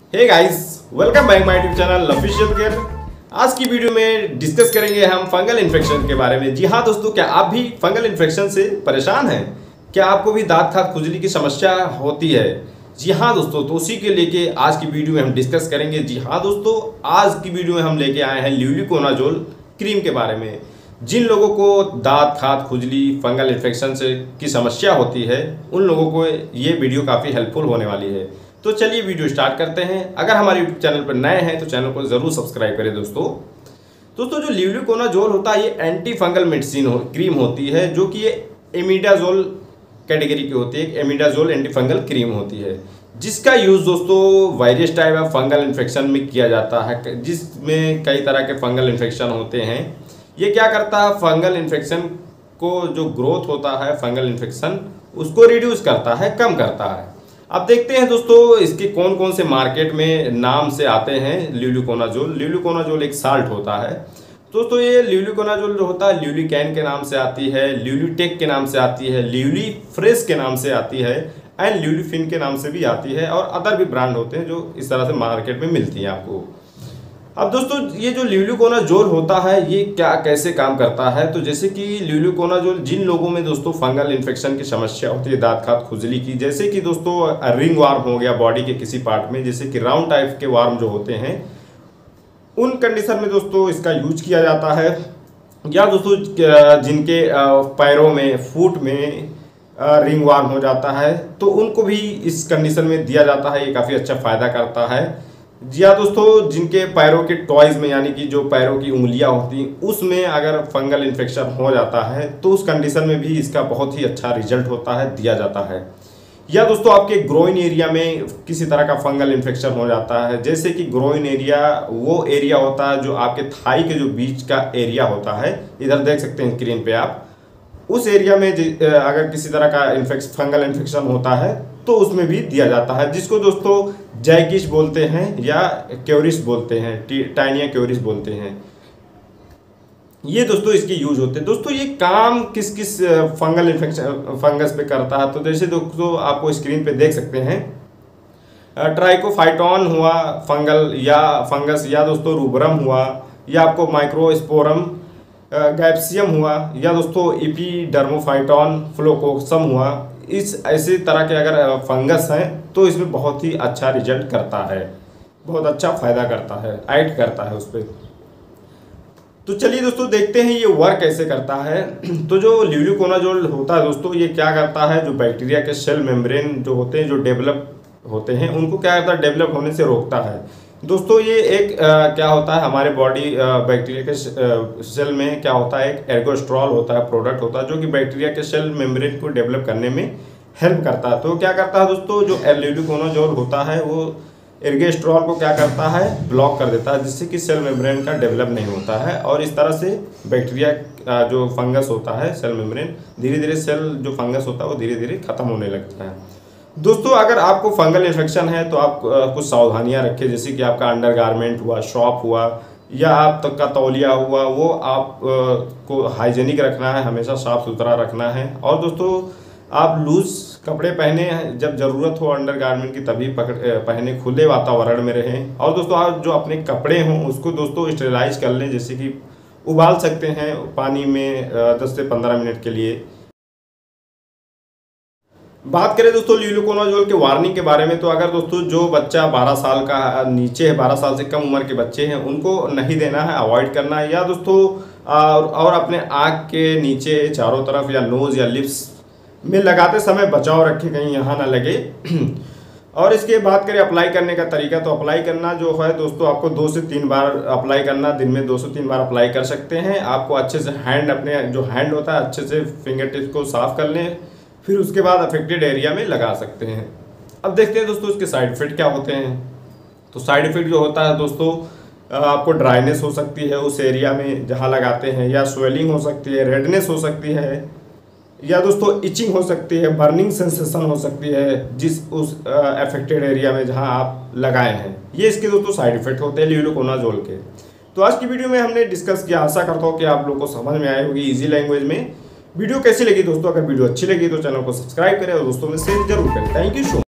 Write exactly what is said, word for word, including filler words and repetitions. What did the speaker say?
Hey guys, welcome back my YouTube channel official care. आज की video में discuss करेंगे हम फंगल इन्फेक्शन के बारे में। जी हाँ दोस्तों, क्या आप भी फंगल इन्फेक्शन से परेशान हैं? क्या आपको भी दांत खाज खुजली की समस्या होती है? जी हाँ दोस्तों, तो उसी के लेके आज की वीडियो में हम डिस्कस करेंगे। जी हाँ दोस्तों, आज की वीडियो में हम लेके आए हैं ल्यूलिकोनाजोल क्रीम के बारे में। जिन लोगों को दांत खाज खुजली फंगल इन्फेक्शन से की समस्या होती है, उन लोगों को ये वीडियो काफ़ी हेल्पफुल होने वाली है। तो चलिए वीडियो स्टार्ट करते हैं। अगर हमारे यूट्यूब चैनल पर नए हैं तो चैनल को जरूर सब्सक्राइब करें दोस्तों। दोस्तों जो ल्यूलिकोनाजोल होता है, ये एंटी फंगल मेडिसिन हो, क्रीम होती है, जो कि ये इमिडाजोल कैटेगरी की होती है। इमिडाजोल एंटी फंगल क्रीम होती है, जिसका यूज़ दोस्तों various type of fungal infection में किया जाता है, जिसमें कई तरह के फंगल इन्फेक्शन होते हैं। ये क्या करता है, फंगल इन्फेक्शन को जो ग्रोथ होता है फंगल इन्फेक्शन, उसको रिड्यूस करता है, कम करता है। अब देखते हैं दोस्तों इसके कौन कौन से मार्केट में नाम से आते हैं। ल्यूलिकोनाजोल ल्यूलिकोनाजोल एक साल्ट होता है दोस्तों। ये ल्यूलिकोनाजोल जो होता है, ल्यूलिकैन के नाम से आती है, ल्यूलिटेक के नाम से आती है, ल्यूली फ्रेश के नाम से आती है, एंड ल्यूलिफिन के नाम से भी आती है, और अदर भी ब्रांड होते हैं जो इस तरह से मार्केट में मिलती हैं आपको। अब दोस्तों ये जो ल्यूलिकोनाजोल होता है, ये क्या कैसे काम करता है? तो जैसे कि ल्यूलिकोनाजोल जिन लोगों में दोस्तों फंगल इन्फेक्शन की समस्या होती है, दांत खाज खुजली की, जैसे कि दोस्तों रिंग वार्म हो गया बॉडी के किसी पार्ट में, जैसे कि राउंड टाइप के वार्म जो होते हैं, उन कंडीशन में दोस्तों इसका यूज किया जाता है। या दोस्तों जिनके पैरों में, फुट में रिंग वार्म हो जाता है, तो उनको भी इस कंडीशन में दिया जाता है। ये काफ़ी अच्छा फ़ायदा करता है। जी हाँ दोस्तों, जिनके पैरों के टॉयज में, यानी कि जो पैरों की उंगलियां होती हैं, उसमें अगर फंगल इन्फेक्शन हो जाता है, तो उस कंडीशन में भी इसका बहुत ही अच्छा रिजल्ट होता है, दिया जाता है। या दोस्तों आपके ग्रोइन एरिया में किसी तरह का फंगल इन्फेक्शन हो जाता है, जैसे कि ग्रोइन एरिया वो एरिया होता है जो आपके थाई के जो बीच का एरिया होता है, इधर देख सकते हैं स्क्रीन पे आप, उस एरिया में अगर किसी तरह का इन्फेक्शन फंगल इन्फेक्शन होता है तो उसमें भी दिया जाता है, जिसको दोस्तों जैकिश बोलते हैं या क्योरिस बोलते हैं, टाइनिया क्योरिस बोलते हैं। ये दोस्तों इसके यूज होते हैं। दोस्तों ये काम किस किस फंगल इन्फेक्शन फंगस पे करता है? तो जैसे दोस्तों आपको स्क्रीन पे देख सकते हैं, ट्राइकोफाइटॉन हुआ फंगल या फंगस, या दोस्तों रूबरम हुआ, या आपको माइक्रोस्पोरम गैप्सियम हुआ, या दोस्तों इपीडर्मोफाइटॉन फ्लोकोक्सम हुआ। इस ऐसे तरह के अगर फंगस हैं तो इसमें बहुत ही अच्छा रिजल्ट करता है, बहुत अच्छा फायदा करता है, ऐड करता है उस पर। तो चलिए दोस्तों देखते हैं ये वर्क कैसे करता है। तो जो ल्यूलिकोनाजोल होता है दोस्तों, ये क्या करता है, जो बैक्टीरिया के सेल मेम्ब्रेन जो होते हैं, जो डेवलप होते हैं, उनको क्या करता है, डेवलप होने से रोकता है। दोस्तों ये एक आ, क्या होता है, हमारे बॉडी बैक्टीरिया के सेल में क्या होता है, एक एर्गोस्ट्रॉल होता है, प्रोडक्ट होता है, जो कि बैक्टीरिया के सेल मेम्ब्रेन को डेवलप करने में हेल्प करता है। तो क्या करता है दोस्तों, जो ल्यूलिकोनाजोल होता है वो एर्गोस्ट्रॉल को क्या करता है, ब्लॉक कर देता है, जिससे कि सेल मेम्ब्रेन का डेवलप नहीं होता है, और इस तरह से बैक्टीरिया जो फंगस होता है, सेल मेम्ब्रेन, धीरे धीरे सेल जो फंगस होता है वो धीरे धीरे खत्म होने लगता है। दोस्तों अगर आपको फंगल इन्फेक्शन है तो आप आ, कुछ सावधानियां रखें, जैसे कि आपका अंडरगारमेंट हुआ, शॉप हुआ, या आप तक का तौलिया हुआ, वो आप आ, को हाइजेनिक रखना है, हमेशा साफ़ सुथरा रखना है। और दोस्तों आप लूज कपड़े पहने, जब ज़रूरत हो अंडरगारमेंट की तभी पकड़ पहने, खुले वातावरण में रहें। और दोस्तों आप जो अपने कपड़े हों उसको दोस्तों स्टेरिलाइज कर लें, जैसे कि उबाल सकते हैं पानी में दस से पंद्रह मिनट के लिए। बात करें दोस्तों ल्यूलिकोनाजोल के वार्निंग के बारे में, तो अगर दोस्तों जो बच्चा बारह साल का नीचे है, बारह साल से कम उम्र के बच्चे हैं, उनको नहीं देना है, अवॉइड करना है। या दोस्तों और अपने आँख के नीचे चारों तरफ या नोज़ या लिप्स में लगाते समय बचाव रखें, कहीं यहाँ ना लगे। और इसके बात करें अप्लाई करने का तरीका, तो अप्लाई करना जो है दोस्तों, आपको दो से तीन बार अप्लाई करना, दिन में दो से तीन बार अप्लाई कर सकते हैं। आपको अच्छे से हैंड, अपने जो हैंड होता है, अच्छे से फिंगर टिप्स को साफ कर लें, फिर उसके बाद अफेक्टेड एरिया में लगा सकते हैं। अब देखते हैं दोस्तों इसके साइड इफेक्ट क्या होते हैं। तो साइड इफेक्ट जो होता है दोस्तों, आपको ड्राइनेस हो सकती है उस एरिया में जहां लगाते हैं, या स्वेलिंग हो सकती है, रेडनेस हो सकती है, या दोस्तों इचिंग हो सकती है, बर्निंग सेंसेशन हो सकती है जिस उस अफेक्टेड एरिया में जहां आप लगाए हैं। ये इसके दोस्तों साइड इफेक्ट होते हैं ल्यूलिकोनाजोल के। तो आज की वीडियो में हमने डिस्कस किया, आशा करता हूँ कि आप लोगों को समझ में आई होगी ईजी लैंग्वेज में। वीडियो कैसी लगी दोस्तों? अगर वीडियो अच्छी लगी तो चैनल को सब्सक्राइब करें और दोस्तों में शेयर जरूर करें। Thank you so much.